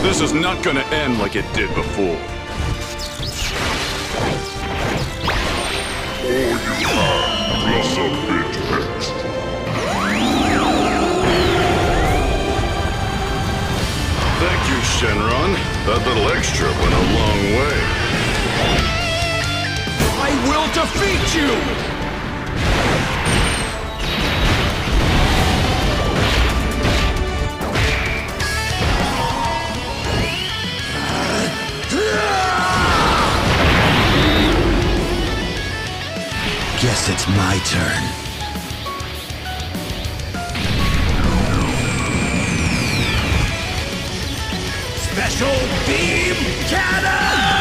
This is not gonna end like it did before. All you have plus a bit extra. Thank you, Shenron. That little extra went a long way. I will defeat you! Guess it's my turn. Special Beam Cannon!